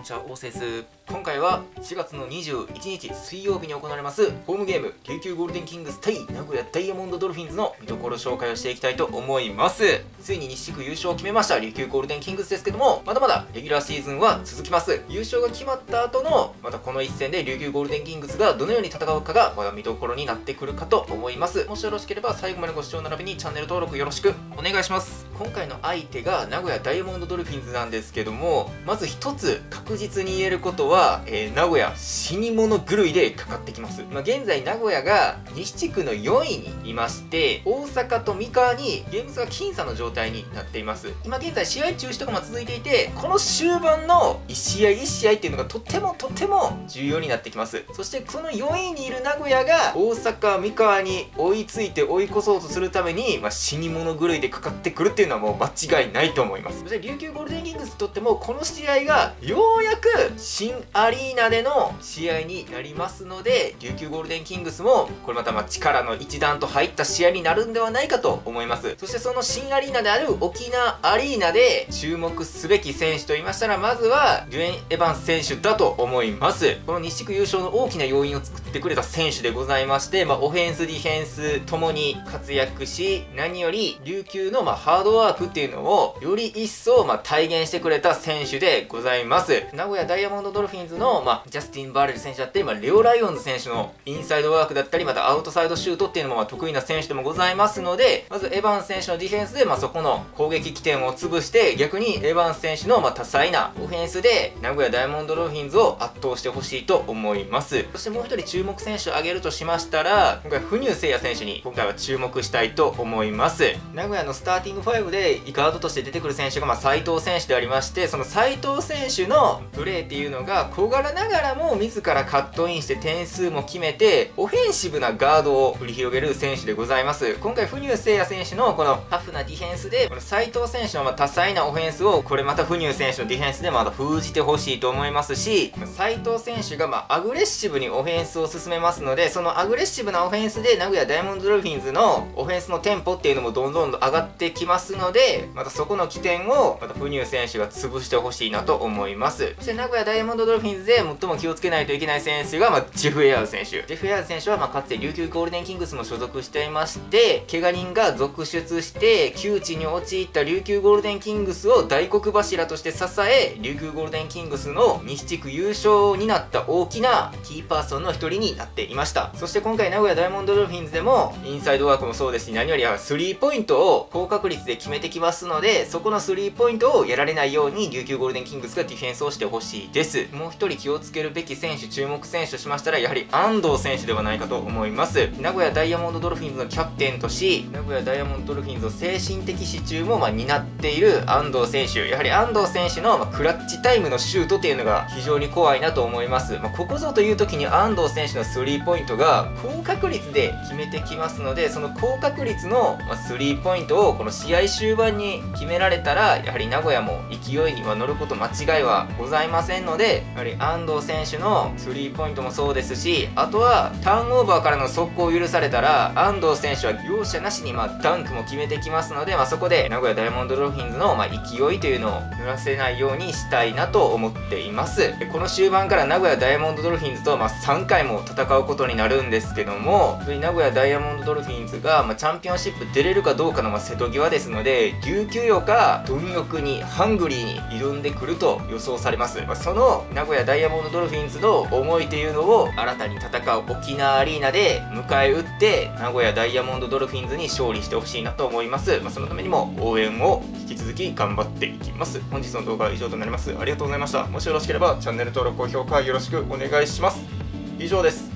ちは、オーセス。今回は4月の21日水曜日に行われますホームゲーム琉球ゴールデンキングス対名古屋ダイヤモンドドルフィンズの見どころ紹介をしていきたいと思います。ついに西地区優勝を決めました琉球ゴールデンキングスですけども、まだまだレギュラーシーズンは続きます。優勝が決まった後のまたこの一戦で琉球ゴールデンキングスがどのように戦うかがまだ見どころになってくるかと思います。もしよろしければ最後までご視聴並びにチャンネル登録よろしくお願いします。今回の相手が名古屋ダイヤモンドドルフィンズなんですけども、まず一つ確実に言えることは、名古屋死に物狂いでかかってきます。現在名古屋が西地区の4位にいまして、大阪と三河にゲーム差が僅差の状態になっています。今現在試合中止とかも続いていて、この終盤の1試合1試合っていうのがとても重要になってきます。そしてその4位にいる名古屋が大阪三河に追いついて追い越そうとするために、死に物狂いでかかってくるっていうのはもう間違いないと思います。そして琉球ゴールデンキングスにとってもこの試合がようやく新アリーナでの試合になりますので、琉球ゴールデンキングスもこれまた力の一段と入った試合になるんではないかと思います。そしてその新アリーナである沖縄アリーナで注目すべき選手と言いましたら、まずはデュエン・エヴァンス選手だと思います。この西地区優勝の大きな要因を作ってくれた選手でございまして、オフェンスディフェンスともに活躍し、何より琉球のハードワークっていうのをより一層体現してくれた選手でございます。名古屋ダイヤモンドドルフィンズのジャスティン・バーレル選手だったり、レオ・ライオンズ選手のインサイドワークだったり、またアウトサイドシュートっていうのも得意な選手でもございますので、まずエヴァンス選手のディフェンスでそこの攻撃起点を潰して、逆にエヴァンス選手の多彩なオフェンスで名古屋ダイヤモンドドルフィンズを圧倒してほしいと思います。そしてもう一人注目選手を挙げるとしましたら、今回フニュー聖也選手に今回は注目したいと思います。名古屋のスターティング5でガードとして出てくる選手が斉藤選手でありまして、その斉藤選手のプレーっていうのが小柄ながらも自らカットインして点数も決めてオフェンシブなガードを繰り広げる選手でございます。今回フニュー聖也選手のこのタフなディフェンスでこの斉藤選手の多彩なオフェンスをこれまたフニュー選手のディフェンスで封じてほしいと思いますし、斉藤選手がアグレッシブにオフェンスを進めますので、そのアグレッシブなオフェンスで名古屋ダイヤモンドドルフィンズのオフェンスのテンポっていうのもどんどん上がってきますので、またそこの起点をまたフニュー選手が潰してほしいなと思います。そして名古屋ダイヤモンドドルフィンズで最も気をつけないといけない選手が、ジェフ・エアーズ選手。ジェフ・エアーズ選手はかつて琉球ゴールデンキングスも所属していまして、怪我人が続出して窮地に陥った琉球ゴールデンキングスを大黒柱として支え、琉球ゴールデンキングスの西地区優勝になった大きなキーパーソンの一人になっていました。そして今回名古屋ダイヤモンドドルフィンズでもインサイドワークもそうですし、何よりはスリーポイントを高確率で決めてきますので、そこのスリーポイントをやられないように琉球ゴールデンキングスがディフェンスをしてほしいです。もう一人気をつけるべき選手、注目選手としましたら、やはり安藤選手ではないかと思います。名古屋ダイヤモンドドルフィンズのキャプテンとし、名古屋ダイヤモンドドルフィンズの精神的支柱も担っている安藤選手。やはり安藤選手のクラッチタイムのシュートっていうのが非常に怖いなと思います。ここぞという時に安藤選手のスリーポイントが高確率で決めてきますので、その高確率のスリーポイントをこの試合終盤に決められたら、やはり名古屋も勢いには乗ること間違いはございませんので、やはり安藤選手のスリーポイントもそうですし、あとはターンオーバーからの速攻を許されたら安藤選手は容赦なしにダンクも決めてきますので、そこで名古屋ダイヤモンドドルフィンズの勢いというのを濡らせないようにしたいなと思っています。この終盤から名古屋ダイヤモンドドルフィンズと3回も戦うことになるんですけども、名古屋ダイヤモンドドルフィンズがチャンピオンシップ出れるかどうかの瀬戸際ですので、琉球よか貪欲にハングリーに挑んでくると予想されます。その名古屋ダイヤモンドドルフィンズの思いというのを新たに戦う沖縄アリーナで迎え撃って名古屋ダイヤモンドドルフィンズに勝利してほしいなと思います。そのためにも応援を引き続き頑張っていきます。本日の動画は以上となります。ありがとうございました。もしよろしければチャンネル登録、高評価よろしくお願いします。以上です。